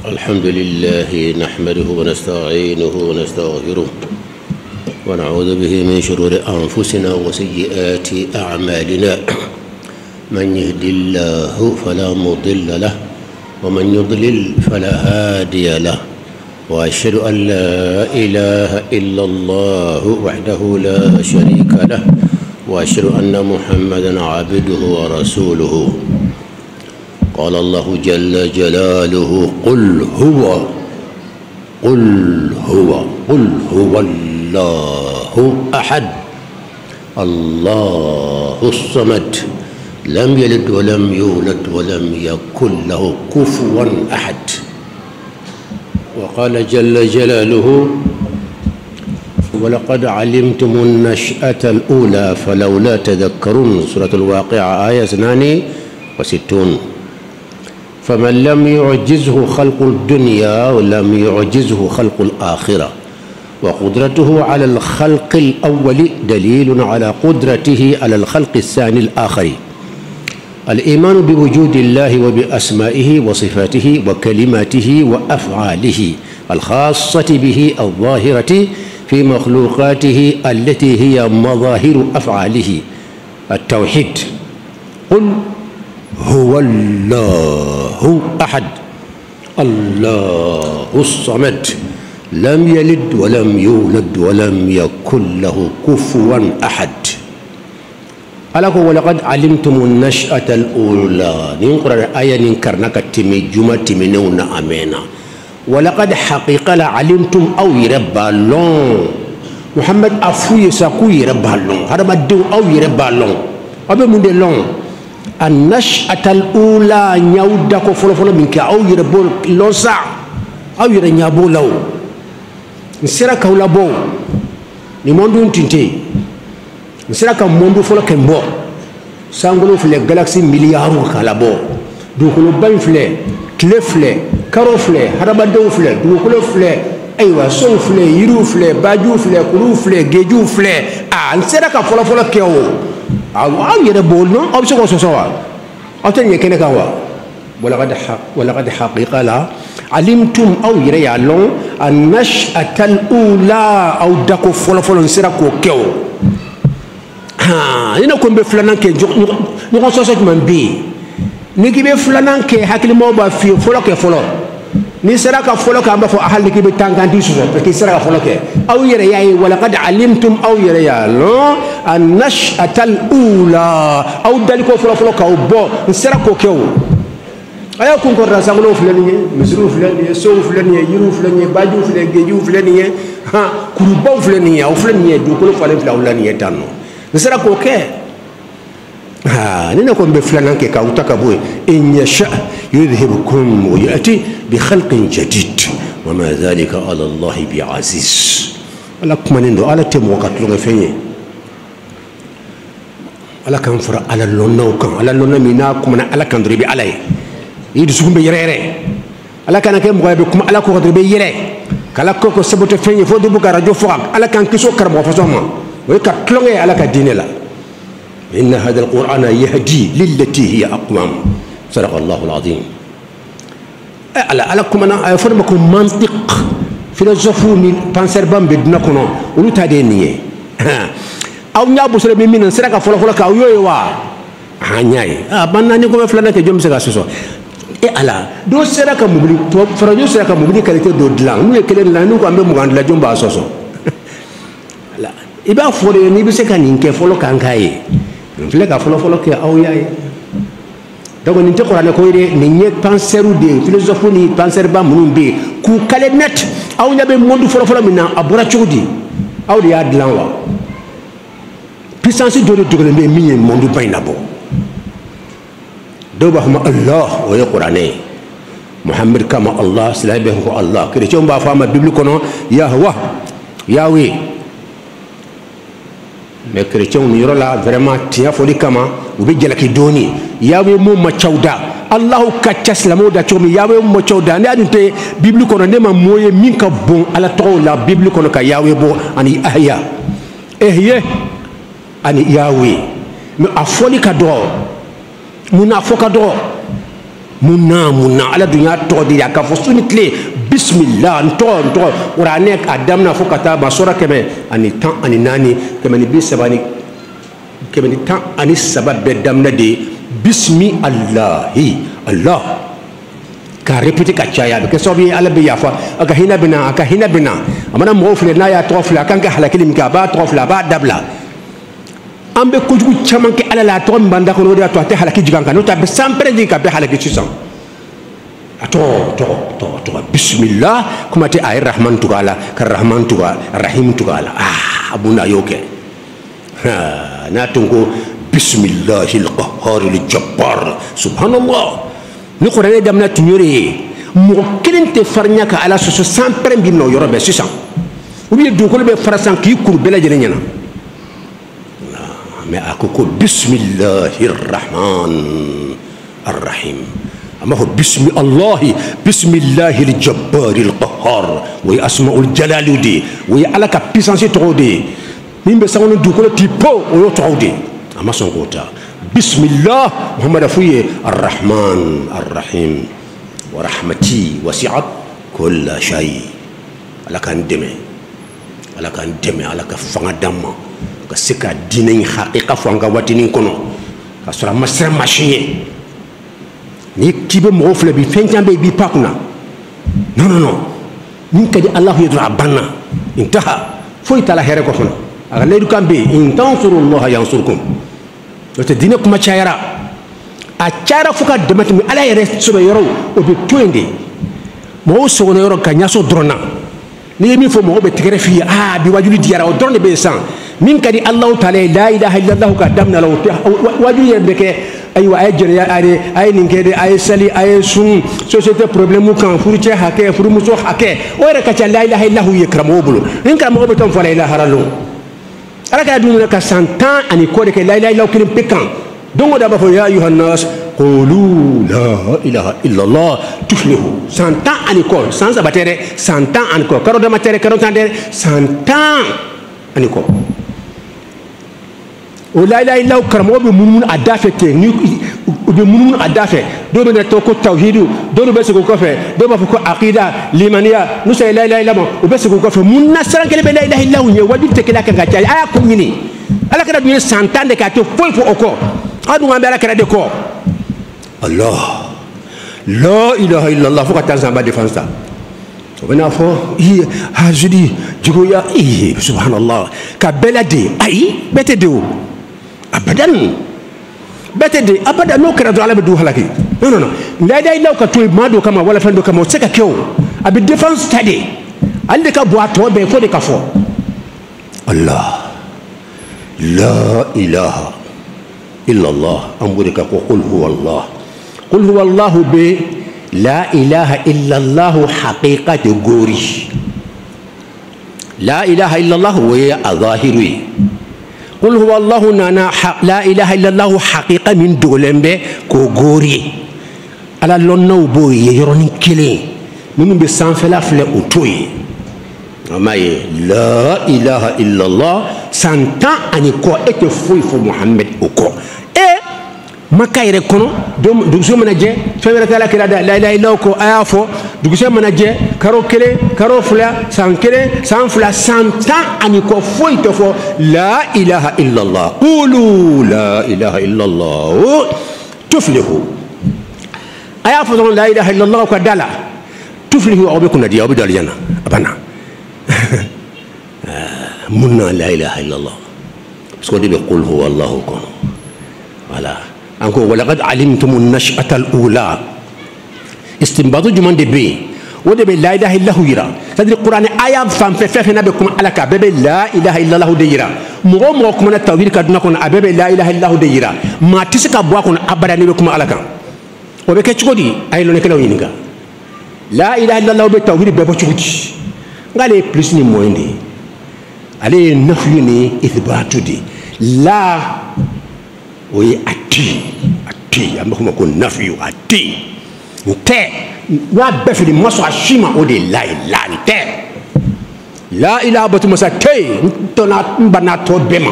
الحمد لله نحمده ونستعينه ونستغفره ونعوذ به من شرور أنفسنا وسيئات أعمالنا. من يهد الله فلا مضل له ومن يضلل فلا هادي له، وأشهد أن لا إله إلا الله وحده لا شريك له، وأشهد أن محمدا عبده ورسوله. قال الله جل جلاله: قل هو الله أحد الله الصمد لم يلد ولم يولد ولم يكن له كفوا أحد. وقال جل جلاله: ولقد علمتم النشأة الأولى فلولا تذكرون. سورة الواقعة آية 62. فمن لم يعجزه خلق الدنيا ولم يعجزه خلق الآخرة، وقدرته على الخلق الأول دليل على قدرته على الخلق الثاني الآخر. الإيمان بوجود الله وبأسمائه وصفاته وكلماته وأفعاله الخاصة به الظاهرة في مخلوقاته التي هي مظاهر أفعاله. التوحيد: قل هو الله أحد الله الصمد لم يلد ولم يولد ولم يكن له كفوا أحد. ألاكو ولقد علمتم النشأة الأولى. نقرأ الآية نكرنك تمي جمع تمنون أمينا. ولقد حقيقة علمتم أو يربالون. محمد أفوي ساكو يربالون. هذا ما دو أو يربالون. أبي من دلون. النشأة الأولى نيوداكو فلو فلو منك أو يربول لوسع أو يرنيابو لو نسيرك ولا بو نموندو نتنتي نسيرك موندو فلو كمبو سانغلو فلي غالاكسي مليارو كالابو دوكلو باين فلي كلي فلي كارو فلي هربادو فلي دوكلو فلي أيوة سو فلي يرو فلي باجو فلي كلو فلي جيجو فلي نسيرك فلو فلو كيو أو يربول نو أو سو سوا أو تاني كنا كوا. ولقد حقيقة لا علمتم أو يريالون النشأة الأولى أو دكو فلو فلو نسيرك وكيو. هنا كم بفلان كي نقول سوسة من بي نيجي بفلان كي هكذا ما بفي فلو كي فلو نسيرك فلو كأما فو أهل نيجي بتانغاندي سوسة بكي سيرك فلو كي أو يريال. ولقد علمتم أو يريالون النشأة الأولى أو دالكو فلو فلو كأو بو نسيرك وكيو. أيا كون كورا ساملو فلانية مسرو فلانية سو فلانية يرو فلانية باجو فلانية جيجو فلانية كروبو فلانية أو فلانية دوكلو فلانية تانو نسيرك وكيو. نحن نكون بفلان كي كاوتاك بوي إن يشاء يذهبكم ويأتي بخلق جديد وما ذلك على الله بعزيز. على كمانيندو على تيم وقت لغة فيني على كان فرا على لونا وكان على لونا مينا كمنا على كان دربي عليه يدسون بيرere على كان كم غايب كم على كو دربي يره كلا كوكو سبوت فيني فودو بوكا راديو فوق على كان كيسو كربو فاسوما ويكتلوني على كدين لا. إن هذا القرآن يهدي للتي هي أقوم. صدق الله العظيم. على كم أنا أفرمكم منطق فيلسوفي بانسربام بدنا كنا ولو تادينيه أو نيابو سلبي من سرقة فلا كأو يوا هنياي بنا نيكم فلان كجوم سكاسوسو على دو سرقة مبلي فرجو سرقة مبلي كاليتي دو دلان نو يكلم لانو كامبي مغان لا جوم باسوسو لا إبا فوري نيبسي كان ينكي فلو كانكاي نفلك فلو كي أو ياي. donc ni te qur'an ko ire ni nye penseru de philosophe ni penser ba munum be ku kale net aw nyabe mondu folo mina abura chudi aw de yad lanwa puissance de dogale me mi mondu bayna bo do ba huma allah wa qur'ane muhammad kama allah sallallahu ko allah kire chomba fama bible kono yahwa yahweh. Mais chrétien ni rola vraiment tia foli kama ubi jalaki doni yawe mo machauda allah ka chaslamo da chomi yawe mo machauda ne adunte bible kono ne ma moye min ka bon ala to la bible kono ka yawe bo ani ahya ehye ani yawe mais afoli ka do muna foka do munna ala dunya todi ya ka fosuni kle bismillah nto urane adamna fo kata basura keme ani tan ani nani keme ni bisabani keme ni tan ani sabab be damna de bismi allahi allah ka répéter ka chaya ke sobi ala be yafa aka hina bina amana mo fle na ya tofla kan ka halakilim ka ba tofla ba dabla ambe kujugu chaman ke ala la to mbanda ko do to te halaki jiganka no ta be sampre di ka be halaki chisan to bismillah kuma te ay rahman tugala ka rahman tugala rahim tugala abuna yoke na tungo bismillahil qahharil jabbar subhanallah ni qur'an damna tunyore mo kelente farnya ka ala so sampre bi no yoro be chisan ou bien do ko be farasan ki kur bela jene nyana mais akoko bismillahir rahman arrahim ama ho bismillahil jabbaril qahhar wa asmaul jalaludi wa alaka puissance tode nimbe sangono dukolo tipo o tode ama son kota bismillah muhammad afuye arrahman arrahim wa rahmati wasi'at kull shay alaka ndeme alaka fanga damma ka sika dinañ haqiqa fo nga watini kono ka sura masra machiye ni kibe mo fle bi fenjambe bi pakuna non ni kadi allah yadra banna intaha fo itala here ko fono aga leedu kambe in tansurullah yansurkum to dina kuma chayara a chara fuka demati mi ala yere sobe yoro o be toende mo so wono yoro ka nyaso drona ni mi fo mo be tigere fi bi wajuli diara o drone be san min kadi allah taala la ilaha illallah ka damna law wajuli yerde ke aywa ay jere ya ay ninkede ay sali ay sun société problème kan furche hake furmuso hake o re ka la ilaha illallah yakramu bulu in ka mo be ton fa la ilaha illallah ala ka dunu ka santan ani ko de ke la ilaha illallah kirim pekan dongo da ba fo ya ayuhan nas qulu la ilaha illallah tuflihu santan ani ko sans abatere santan ani ko karo da matere karo tande santan ani ko o la ilaha illallah karamo be munun adafe ke ni be munun adafe do be to ko tawhidu do be se ko fe do ba ko aqida limaniya no say la ilaha illallah o be se ko fe munna saran kele be la ilaha illallah ni wadi te kala ka gacha aya ko nyini ala kada du santande ka to foi fo oko adu ngambe ala kada de ko allah la ilaha illallah fo ka tanzamba defensa to bena fo ha judi jigo ya subhanallah ka belade ai bete de abadan betede abadan no kara do ala be du halaki non la ilaha illallah ka to mado kama wala fando kama seka kew abi defense study ande ka boato be fo de ka fo allah la ilaha illallah ambude ka ko qul huwa allah be la ilaha illallah haqiqatu gori la ilaha illallah wa adhahiru قل هو الله نانا لا إله إلا الله حقيقة من دولمبه كوغوري على لونو بوي يروني كلي من بسانفلا فلا أوتوي أما لا إله إلا الله سانتا أني كو إتفوي فو محمد أكو ما كاير كونو دوسو مناجي فمرة لا كلا لا إله إلا الله أيافو دوسو مناجي كارو كلي كارو فلا سان كلي سان فلا سانتا أني كو فوي تفو لا إله إلا الله قولوا لا إله إلا الله تفلحوا أيافو لا إله إلا الله كدالا تفلحوا أو بكون ديا أو بداليانا أبانا منا لا إله إلا الله بس كودي بيقول هو الله كونو voilà encore ولقد علمتم النشأة الأولى استنباط جمان دبي ودبي لا إله إلا هو يرى تدري القرآن آيات فهم فينا بكم على كبب لا إله إلا الله ديرا مو كم التوحيد كدنا كون أبب لا إله إلا هو ديرا ما تسكب بواكون أبدا نبكم على كم وبكتشودي أي لون كلا وينكا لا إله إلا الله بالتوحيد ببتشودي قال لي بلس ني مويني عليه نفيني إثباتودي لا وي ati ambako ko nafiyu ati nte wa befili maso ashima ode la ilaha nte la ilaha batu masate ntona mbana to bema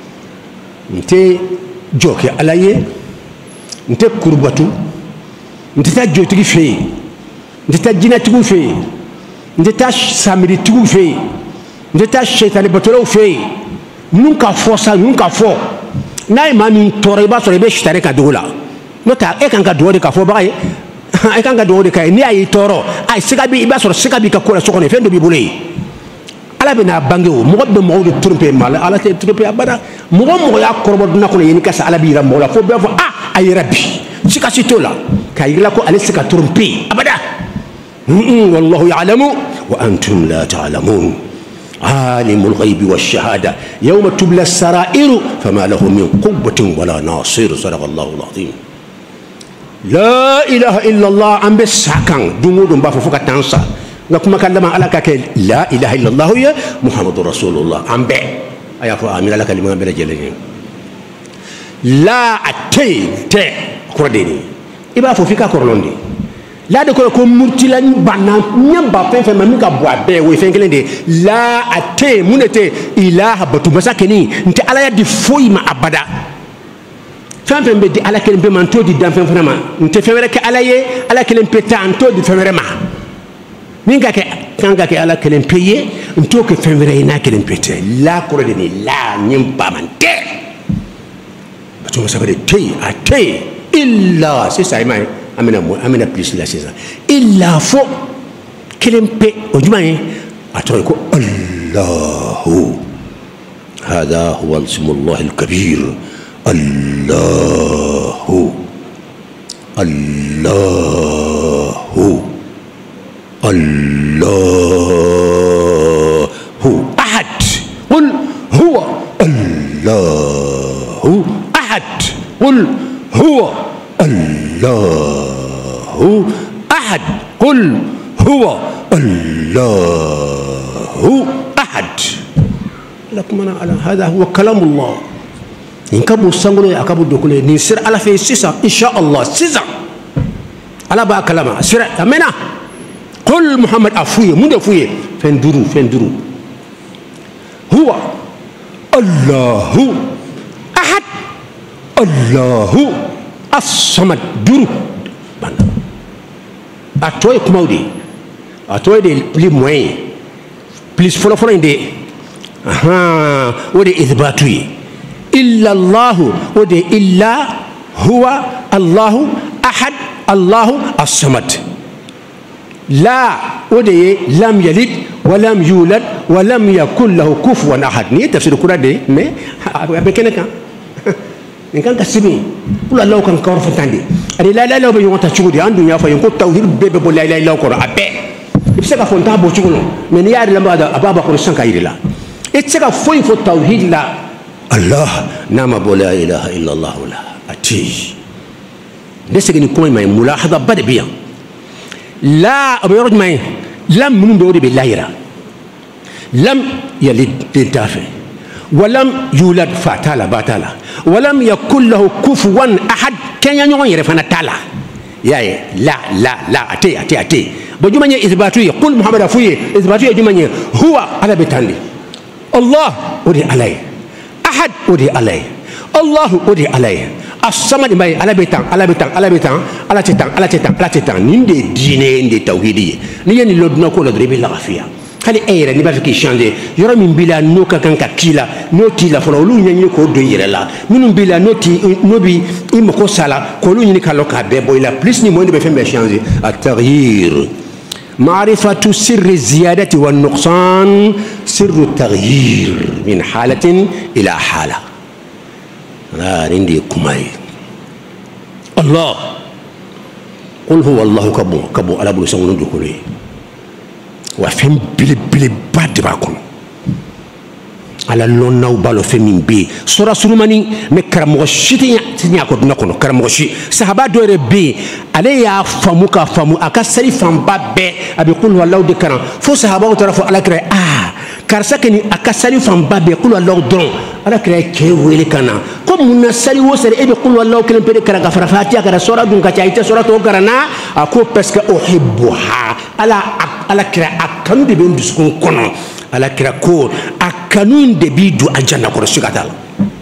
nte joke alaye nte kurbatu ntita jotigi fe ntita jinatigiw fe ntita samiritigiw fe ntita shaitani batolaw fe nunca força nunca fo n'a ye maa min tɔɔrɔ i b'a sɔrɔ i bɛ sitani ka dogo la n'o tɛ e kan ka dugawu de ka fɔ baga ye e kan ka dugawu de ka ye n'i y'a y'i tɔɔrɔ a siga bi i b'a sɔrɔ siga b'i ka ko la so kɔnɔ fɛn dɔ b'i bolo ye ala bɛ n'a bange o mɔgɔ bɛ mɔgɔw de tromper ma ala tɛ tromper abada mɔgɔ mɔgɔ y'a kɔrɔbɔ dunan kɔnɔ yen ni ka se ala b'i yira mɔgɔ la fo bɛɛ fɔ a yɛrɛ bi sikasi t'o la k'a yira ko ale se ka tromper abada wallahu ya'lamu wa antum la ta'lamun عالم الغيب والشهادة يوم تبلى السرائر فما له من قوة ولا ناصر صدق الله العظيم لا إله إلا الله أم بسكان دمود بافوك تنسى نكما كلمة على كك لا إله إلا الله يا محمد رسول الله أم ب أيا فأمين لك كلمة بلا جلني لا أتي ت كرديني إبا فوفيك كورلوندي la de ko murtila banna nyamba fen fen mamika boa be we fen kelen de la ate munete ilaha batu masakeni nte ala ya di foyi ma abada fen fen be di ala kelen be man to di dan fen ma nte fen were ke ala ye ala kelen peta anto di fen were ma minga ke kanga ke ala kelen peye nto ke fen were ina kelen pete la ko de ni la nyamba mante batu masabere te ate illa c'est ça mai amina plus la c'est ça illa fo kelempe ojumane atoyko Allahu هذا هو اسم الله الكبير الله الله الله أحد قل هو الله أحد قل هو الله أحد قل هو الله أحد لكم أنا على هذا هو كلام الله إن كبوا سانغلو أكبوا دكولي نسير على في سيسا إن شاء الله سيسا على بقى كلامه سير أمنا قل محمد أفوي من أفوي فندرو هو الله أحد الله الصمد درو أتوي كمودي أتوي دي بلي موين بليز فلو دي ودي إثباتي إلا الله ودي إلا هو الله أحد الله الصمد لا ودي لم يلد ولم يولد ولم يكن له كفوا أحد ني تفسير القرآن دي مي بكنك إن كان كسبي قل الله كان كور فتاندي أدي لا لا لا بيوم تشودي عنده يا فيوم كنت توحيد بيبي بقول لا لا لا كور أبى بسكا فونتا بوشكونه من يار لما هذا أبا بقول سانكا يرلا إتسكا فوي فوت توحيد لا الله نام بقول لا إله إلا الله ولا أتي لسه كوي ما ملاحظة بدأ بيا لا أبي يرد ما لم من بيودي باللايرة لم يلد للدافع ولم يولد فاتالا باتالا ولم يكن له كفوا أحد كان ينوي يرفنا تالا يا لا لا لا أتي بجمعني إثباتي قل محمد أفوي إثباتي جمعني هو على بتاندي الله ودي عليه أحد ودي عليه الله ودي عليه الصمد ما على بتان نندي دينه نندي توحيدي نيجي لودنا كل دربي لغفيا خلي ايرا ني بافكي شاندي يورا من بلا نوكا كان كيلا نوتي لا فلو لو ني كو دو يرلا من بلا نوتي نوبي يمكو سالا كولو ني كالوكا بيبو لا بليس ني موند بفهم شانجي التغيير معرفة سر الزيادة والنقصان سر التغيير من حالة إلى حالة لا عندي كماي الله قل هو الله كبو على بلو سونو دوكولي وفهم بلي باد باكم على لوناو بالو فمين بي سورة سلماني مكرموشي تنيا كو نكونو كرموشي صحابه دور بي علي يا فموكا فمو اكسري فمبا بي ابي قل والله دكران فو صحابه تعرفوا على كره كارسكني اكسري فمبا بي قل والله دون على كره كي ويلي كانا كوم نسالي وسر ابي قل والله كلم بي كره غفرفاتيا كره سورة دون كايته سورة تو كرنا اكو باسكو احبها على كره اكن دي بين دسكون كونو على كره كور اكنون دي بيدو الجنه كور سيغاتال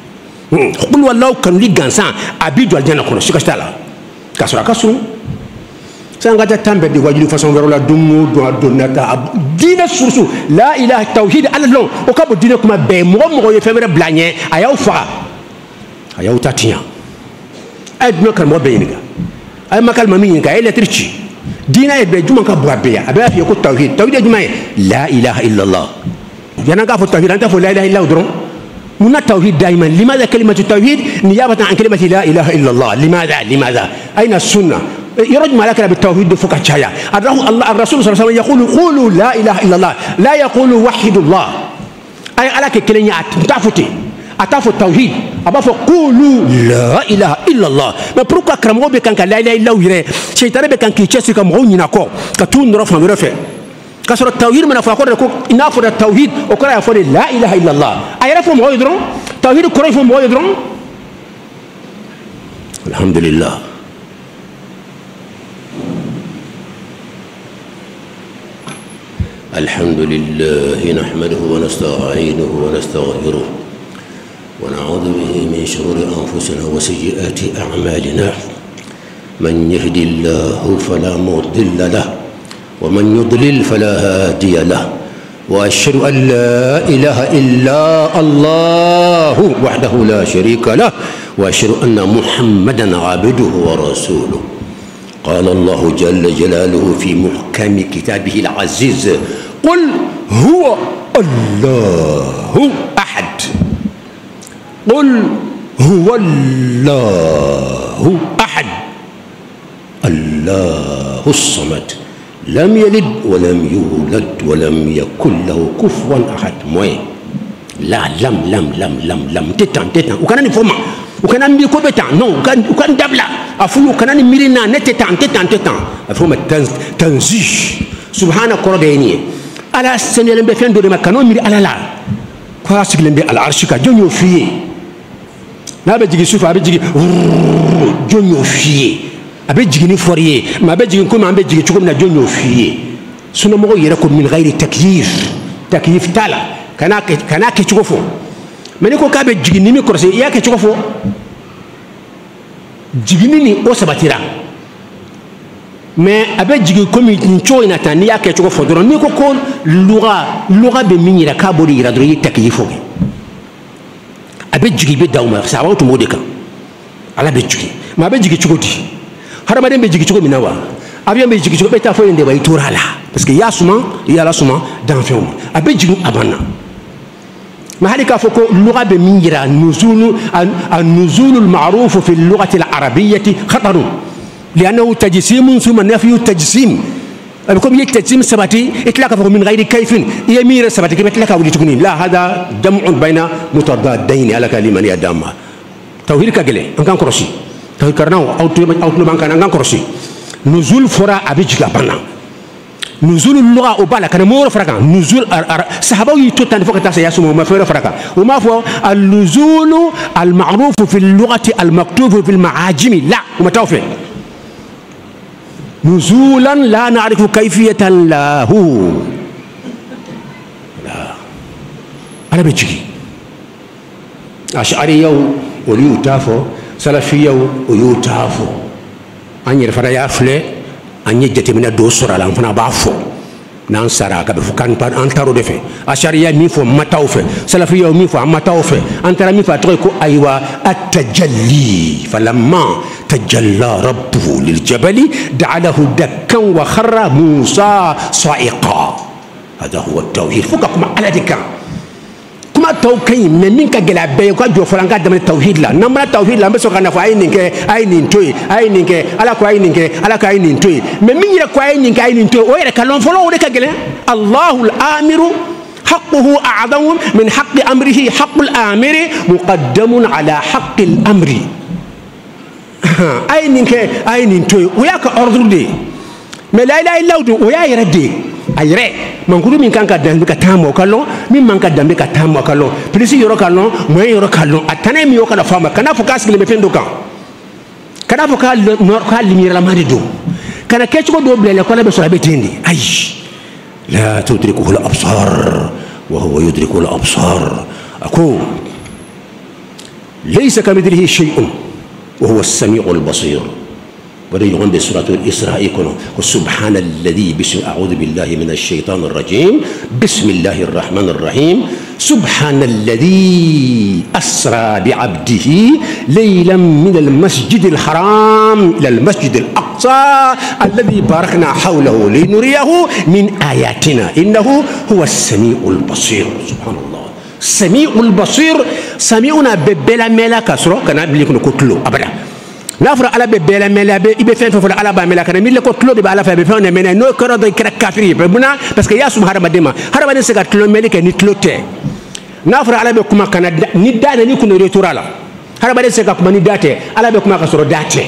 قل والله كان لي غانسان ابيدو الجنه كور سيغاتال كاسورا كاسو سانغاتا تامبي دي واجلو فاصون ويرو لا دومو دو نتا دين سورسو لا اله التوحيد على لون او كابو دين كما بي مو يفمر بلاني اياو فا اياو تاتيا ادنا كان مو بينغا اي مكال مامينغا اي لترشي دينا يبي جمان كبوا بيا ابي في يكون توحيد جماعه لا اله الا الله جانا كفو التوحيد انت فو لا اله الا الله درون من التوحيد دائما لماذا كلمه التوحيد نيابه عن كلمه لا اله الا الله لماذا اين السنه يرجم لك بالتوحيد فوق الشايع الله الرسول صلى الله عليه وسلم يقول قولوا لا اله الا الله لا يقول وحد الله اي على كلمه تعفتي أتافو التوحيد أبافو قولوا لا إله إلا الله ما بروكا كرمو بكان لا إله إلا الله شيطان بكان كيتشسي كمغوني ناكو كتون رفع مرفع كسر التوحيد من أفراد كوك نافر التوحيد وكلا يفعل لا إله إلا الله أيرفهم هو يدرون توحيد كريفهم هو يدرون الحمد لله الحمد لله نحمده ونستعينه ونستغفره ونعوذ به من شرور أنفسنا وسيئات أعمالنا من يهدي الله فلا مضل له ومن يضلل فلا هادي له وأشهد أن لا إله إلا الله وحده لا شريك له وأشهد أن محمدا عبده ورسوله قال الله جل جلاله في محكم كتابه العزيز قل هو الله أحد قل هو الله أحد الله الصمد لم يلد ولم يولد ولم يكن له كفوا أحد موي لا لم تتان وكان نفهمها وكان نميكو بتان نو وكان دبلا أفو وكان نميرنا نتتان أفهم تنزيش سبحانه كرديني على السنة لم بفين دوري ما كانوا ميري على لا كواسك لم بي على العرشك جونيو فيه نابي جيجي سوف أبي جيجي جونيو فيه أبي جيجي نفوريه ما أبي جيجي كم أبي جيجي شكم نجونيو فيه سنة مغو يركم من غير تكييف تالا كنا كتشوفو مني كو كابي جيجي نيمي كرسي يا كتشوفو جيجي نيني أو سباتيرا mais abe jigi komi ncho ina tani yake choko fodoro ni ko ko lugha be minyira ka bodi ira dro yitakiyifo abe jigi be dawma sa wa to modeka ala be jigi ma be jigi choko di harama dem be jigi choko minawa abiyan be jigi choko be ta fo inde bay torala parce que ya suma ya la suma dans film abe jigi abana ما هذيك فوق اللغة بميرا النزول المعروف في اللغة العربية خطر لأنه تجسيم ثم نفي التجسيم بكم يتجسيم سباتي إطلاق فوق من غير كيف يمير سباتي كيف إطلاق ولي تكونين لا هذا جمع بين متضادين على كلمة يا دام توهير كجلة أنكان كرسي توهير كرناو أو تلو بانكان أنكان كرسي نزول فرا أبيجلا بنا نزول اللغة أبالا كان مور فرقا نزول صحابة يتوتان فوق تاسع يسمو ما فير فرقا وما فوق النزول المعروف في اللغة المكتوب في المعاجم لا وما توفي نزولا لا نعرف كيفية له لا أنا بيجي أشعري وليو تافو سلفي وليو تافو أني رفرا يافلي أني جت من الدوسر على أنفنا بعفو نانسارا كبفكان بان أنتارو دفع أشعري ميفو ما توفي سلفي ميفو ما توفي أنترا ميفو أتركوا أيوة التجلي فلما تجلى ربه للجبل جعله دكا وخر موسى صائقا هذا هو التوحيد فوقكم على دكا كما توكين من كجلا بيكو جو فرانكا دم التوحيد لا نمنا التوحيد لا بس كنا فاين توي على كاين توي من يرى كاين توي ويرى كلام فلو ودك جلا الله الآمر حقه أعظم من حق أمره حق الآمر مقدم على حق الأمر أين توي وياك أرض دي ما لا إله إلا هو ويا يردي أيره من كل من كان كدام بكتامو كلون من كدام بكتامو كلون بلسي يورو كلون ما يورو كلون أتنام يورو كلا فما كنا فكاس كلمة فين دوكا كنا فكال نور كال لمير لما ندو كنا كيشكو دوبل لكونا بسرعة بتندي أي لا تدركه الأبصار وهو يدرك الأبصار أقول ليس كمثله شيء وهو السميع البصير ودي عند سورة الإسراء يكون سبحان الذي أعوذ بالله من الشيطان الرجيم بسم الله الرحمن الرحيم سبحان الذي أسرى بعبده ليلا من المسجد الحرام إلى المسجد الأقصى الذي باركنا حوله لنريه من آياتنا إنه هو السميع البصير. سبحان الله السميع البصير. سميعنا ببلا ملاك سرو كان بليكون كتلو أبدا نافر على ببلا ملا يبفين ففر على باملا كان ميل كتلو دي على فبفين منا نو كرو دي كافري بنا بس كي ياسم هرب ديما هرب دي سكت تلو ملك نتلوته نافر على بكما كان ندان نيكون ريتورالا هرب دي سكت كما نداته على بكما كسرو داته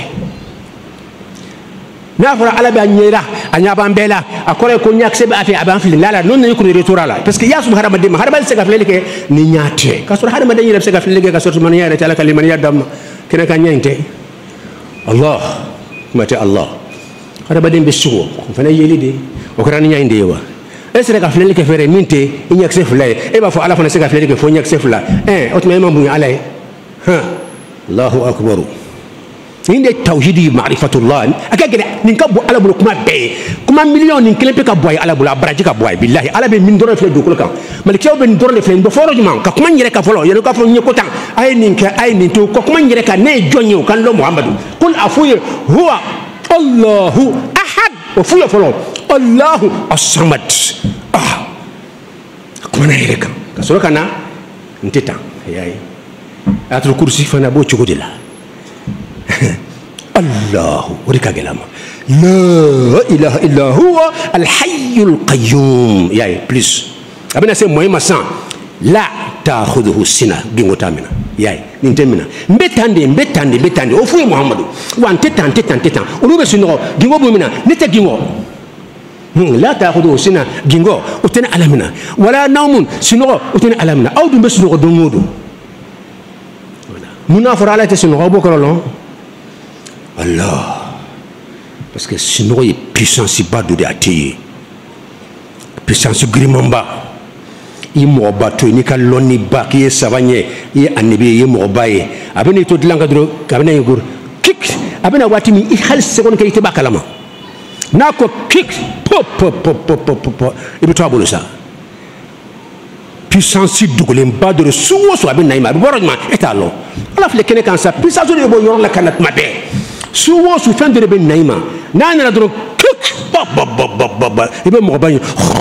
نافر على بانيرا انيا بامبلا اكوري كو نياك سبا في ابان في لا نون نيكون ريتورالا بس كي ياسم هرب ديما هرب دي سكت لك ني نياته كسرو هرب دي يرب سكت لك كسرو من يا رتالا كلمه يا دم كنا كان نينته الله متى الله هذا بدين بسوا فانا يلي وكراني عندي يوا اسرك فلان لك فري مينتي انك سفلا ايبا فو على فنا سك فلان لك فو انك سفلا اوتما ما بني علي ها الله اكبر عند التوحيد معرفه الله اكاغدا نكبو على بلو كما بي كما مليون نكلم بك بوي على بلو ابراجي كبوي بالله على بي من دور في دوكل كان ملك يو بن دور في بفورو جمان كما نيرك فلو يلو كفو نيكوتا اي نينتو كما نيرك ني جونيو كان لو محمد قل افوي هو الله احد وفوي فلو الله الصمد كما نيرك كسو كان نتيتا ياي اترو كرسي فانا بو تشودلا الله وريكا جلام لا اله الا هو الحي القيوم ياي بليز ابنا سي مهمه سان لا تاخذه سنه بيموتامنا ياي نينتمنا مبتاندي اوفو محمد وان تيتان ولو بسنو غينغو بومنا نتا غينغو لا تاخذه سنه غينغو وتنا علمنا ولا نوم سنو وتنا علمنا او دم بسنو دمودو منافر على تسنو بوكرلو Allah parce que sinon il puissance pas de attayer puissance grimamba il mo bato ni kaloni ba ki savanye ye annabi ye mo baye abene to dilanga dro kabene yugur kik abene wati mi i hal second kay tiba kalama nako kik pop ibi to abolo sa puissance dugulem ba de suwo so abene naima borojma etalo ala fle kene kan sa puissance de bo yor la kanat mabe suwo su fin de ben naima nana la dro kik ibe mo baye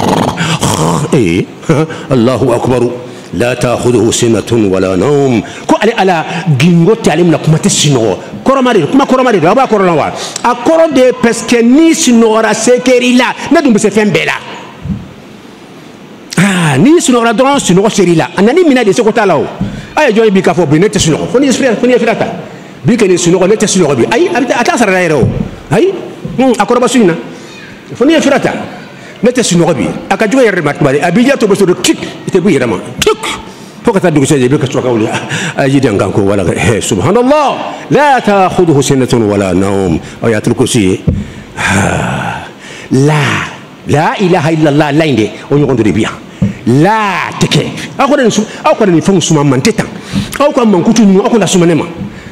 Allahu akbar la ta'khudhuhu sinatun wala nawm ko ala gingote alimna kuma tesino koromari ba korona wa akoro de peske ni sinora sekerila na dumbe se fembela ni sinora don sinora serila anani mina de sekotala o ay joy bi ka fo bi ne tesino foni firata bi ke ni sinora ne tesino bi ay ata sara rayro ay akoro basuna foni firata nete sinobi akajuga yere matbari abija to boso tik ite bu yere ma tik fokata dugu seje be ka soka wuli ajidi nganko wala subhanallah la ta'khudhuhu sinatun wala nawm ayatul kursi la ilaha illa allah lainde on yondo de biya la teke akore ni fon suma man tetan akwa man kutu nu akona suma nema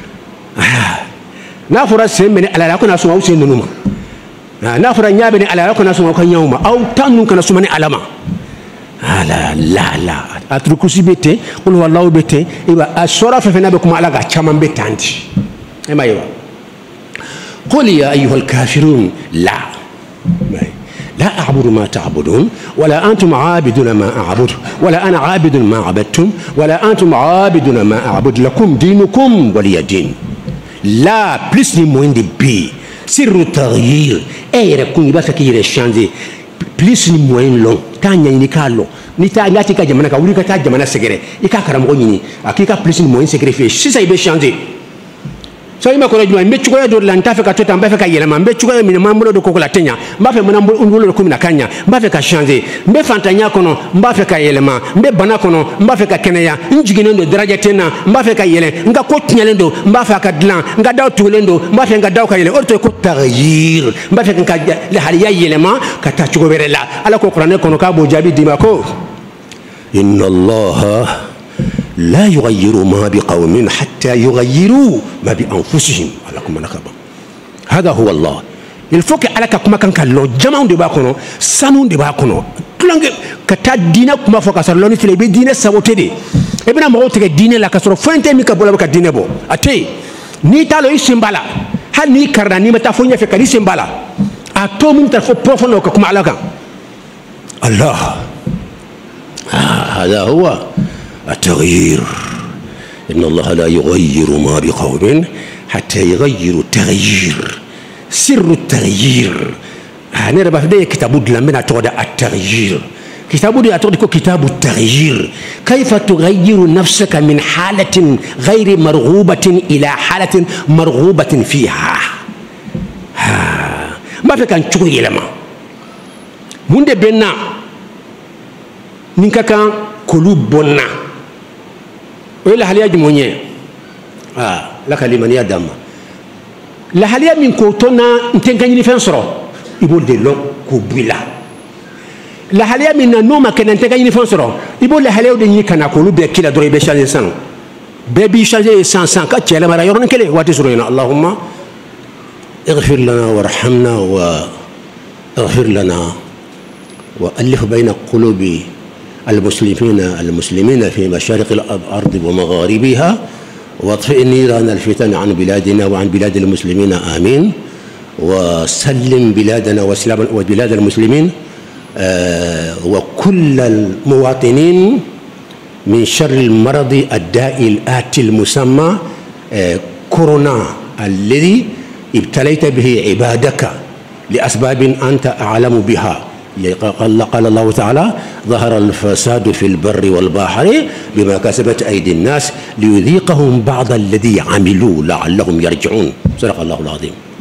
na fura se mene ala akona suma usen numa na fara nyabe ni ala ko na suma kan yawma aw tanu kana suma ni alama la atrukusi bete qul wallahu bete iba asora fa fena be kuma ala ga chaman betandi e mayo qul ya ayyuhal kafirun لا أعبد ما تعبدون ولا أنتم عابدون ما أعبد ولا أنا عابد ما عبدتم ولا أنتم عابدون ما أعبد لكم دينكم ولي دين لا plus ni moins de bi sur le taghyir et rekuni ba faki re changer plus ni moins long tanya ni kalo ni ta ngati ka jamana ka wuri ka ta jamana segere ika karamo nyini akika plus ni moins segere fe si ça il be changer so ima ko rajuma mbe chuko do lan tafe ka tota mbe fe ka yelema mbe chuko mi mambo do ko la tenya mba fe mona mbulo ko mi na kanya mba fe ka changer mbe fantanya kono mba fe ka yelema mbe bana kono mba fe ka keneya njigine ndo daraja tena mba fe ka yele nga ko tinyelendo mba fe ka dlan nga daw tulendo mba fe nga daw ka yele orto ko taghyir mba fe ka le haliya yelema ka ta chuko berela ala ko qur'an kono ka bo jabi dimako inna allaha لا يغيروا ما بقوم حتى يغيروا ما بأنفسهم لكم نكبا هذا هو الله. الفوق على كما كان كالو جماعة دباكونو سانون دباكونو تلانج كتا دينا كما فوق أسرلوني تلي بدينا سبوتدي ابنا موت كدينا لا كسر فنتي ميكا بولا كدينا بو أتي نيتالو يسمبلا هل ني كرني متفونيا في كري سمبلا أتوم تفو بروفونو كما على كان الله. هذا هو التغيير. إن الله لا يغير ما بقوم حتى يغيروا التغيير. سر التغيير أنا ربما في كتاب لمن أتود التغيير كتاب أتود كتاب التغيير كيف تغير نفسك من حالة غير مرغوبة إلى حالة مرغوبة فيها. ما في كان تقول لما من بيننا نكا كان قلوب بنا ولا هل يجمعني لك لمن يدم la halia min ko tona ntengani fen soro ibol de lo ko buila la halia min no ma ken ntengani fen soro ibol la halia de ni kana ko lu be kila dore be changer san be bi changer sans ka tiela mara yoron kele wati surina allahumma اغفر لنا وارحمنا واغفر لنا والف بين قلوب المسلمين في مشارق الارض ومغاربها واطفئ نيران الفتن عن بلادنا وعن بلاد المسلمين آمين. وسلم بلادنا وبلاد المسلمين وكل المواطنين من شر المرض الدائي الآتي المسمى كورونا الذي ابتليت به عبادك لأسباب أنت أعلم بها. قال الله تعالى ظهر الفساد في البر والبحر بما كسبت أيدي الناس ليذيقهم بعض الذي عملوا لعلهم يرجعون. صدق الله العظيم.